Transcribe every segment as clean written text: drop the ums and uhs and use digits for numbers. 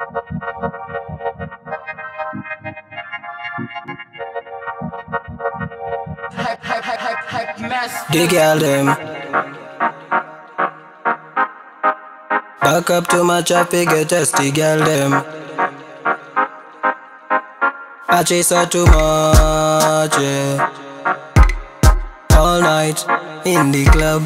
The girl them back up to my traffic, get testy girl them. I chase her too much, yeah. All night in the club,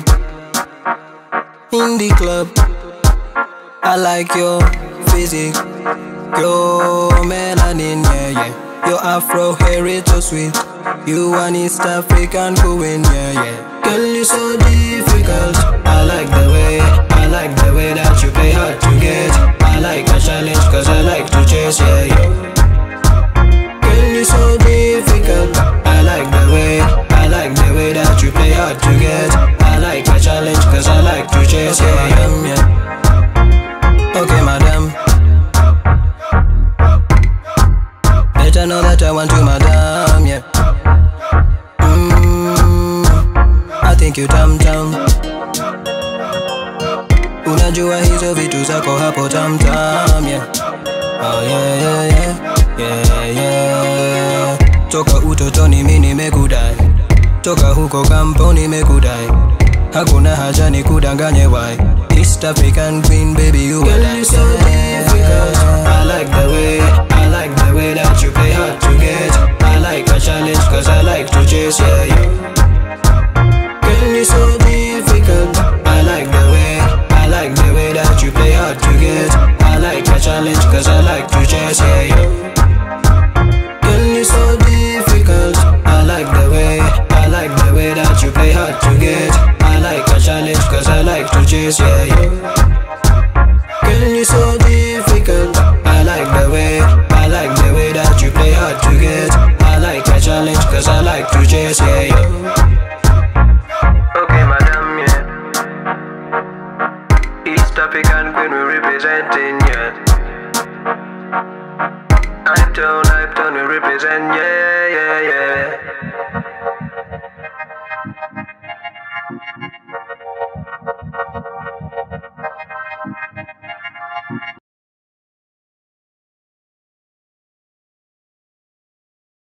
in the club. I like your physique, your melanin, yeah, yeah. Your afro hair is so sweet. You an East African queen, yeah, yeah. Girl, you so difficult. I like the way that you play hard to get. I like a challenge cause I like to chase, yeah, yeah. Girl, you so difficult. I like the way that you play hard to get. I like a challenge cause I like to chase, yeah, yeah, yeah. Okay, madam. Better know that I want you, madam, yeah. I think you tam tam. Unajua hizo vitu zako hapo tam tam, yeah. Oh yeah, yeah, yeah, yeah, yeah. Toka utotoni mimi nimekudai, toka huko kampo nimekudai. Hakuna haja nikudanganye, why? East African queen, baby, you are that. So difficult. I like the way that you play hard to get. I like a challenge cause I like to chase, yeah, yeah. Girl, you so difficult. I like the way that you play hard to get. I like a challenge cause I like to chase, yeah, yeah. Girl, you so difficult. I like the way that you play hard to get. I like a challenge cause I like to chase, yeah, yeah. Girl, you so difficult. I like the way that you play hard to get. I like a challenge cause I like to chase, yeah, yeah. Okay, madam, yeah. East African queen, we representing, yeah. Hype town, we represent, yeah, yeah, yeah.